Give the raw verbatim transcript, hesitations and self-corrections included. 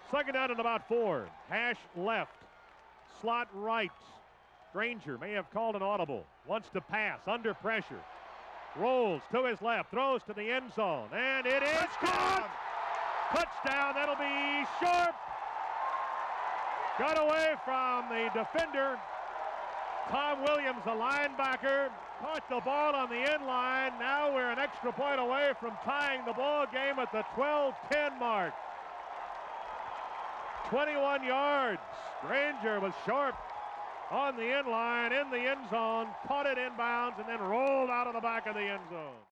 Second down and about four. Hash left. Slot right. Granger may have called an audible. Wants to pass. Under pressure. Rolls to his left. Throws to the end zone. And it is caught. Touchdown. That'll be Schorp. Got away from the defender. Tom Williams, the linebacker, caught the ball on the end line. Now we're an extra point away from tying the ball game at the twelve ten mark. twenty-one yards. Granger with Schorp on the end line, in the end zone, caught it inbounds, and then rolled out of the back of the end zone.